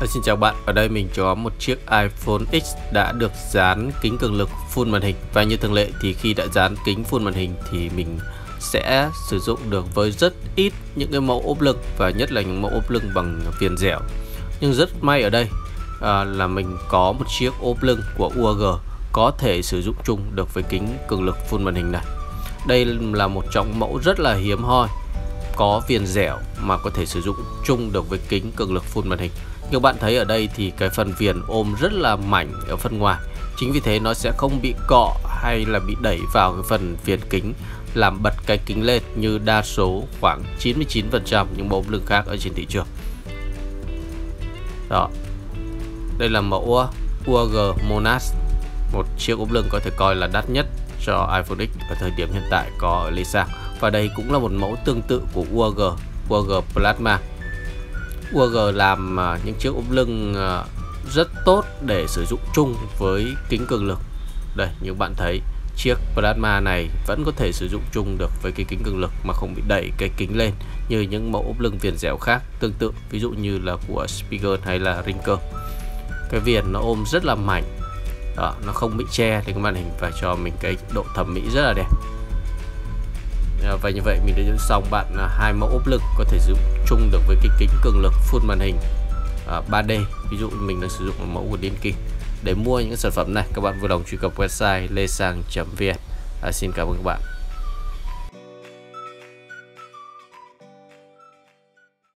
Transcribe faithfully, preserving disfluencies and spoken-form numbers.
À, xin chào bạn, ở đây mình có một chiếc iPhone X đã được dán kính cường lực full màn hình. Và như thường lệ thì khi đã dán kính full màn hình thì mình sẽ sử dụng được với rất ít những cái mẫu ốp lưng, và nhất là những mẫu ốp lưng bằng viền dẻo. Nhưng rất may ở đây à, là mình có một chiếc ốp lưng của u a giê có thể sử dụng chung được với kính cường lực full màn hình này. Đây là một trong mẫu rất là hiếm hoi có viền dẻo mà có thể sử dụng chung được với kính cường lực full màn hình. Như bạn thấy ở đây thì cái phần viền ôm rất là mảnh ở phần ngoài. Chính vì thế nó sẽ không bị cọ hay là bị đẩy vào cái phần viền kính, làm bật cái kính lên như đa số khoảng chín mươi chín phần trăm những mẫu ốp lưng khác ở trên thị trường. Đó. Đây là mẫu u a giê Monas, một chiếc ốp lưng có thể coi là đắt nhất cho iPhone X ở thời điểm hiện tại có ở Lisa. Và đây cũng là một mẫu tương tự của u a giê, u a giê Plasma. u a giê làm những chiếc ốp lưng rất tốt để sử dụng chung với kính cường lực. Đây, như bạn thấy, chiếc Plasma này vẫn có thể sử dụng chung được với cái kính cường lực mà không bị đẩy cái kính lên như những mẫu ốp lưng viền dẻo khác tương tự, ví dụ như là của Spigen hay là Rinker. Cái viền nó ôm rất là mảnh. Đó, nó không bị che lên cái màn hình và cho mình cái độ thẩm mỹ rất là đẹp. Và như vậy mình đã dẫn xong bạn hai mẫu ốp lưng có thể sử dụng chung được với cái kính cường lực full màn hình uh, ba D. Ví dụ mình đang sử dụng một mẫu của Dinky. Để mua những sản phẩm này, các bạn vui lòng truy cập website lesang chấm vn. À, xin cảm ơn các bạn.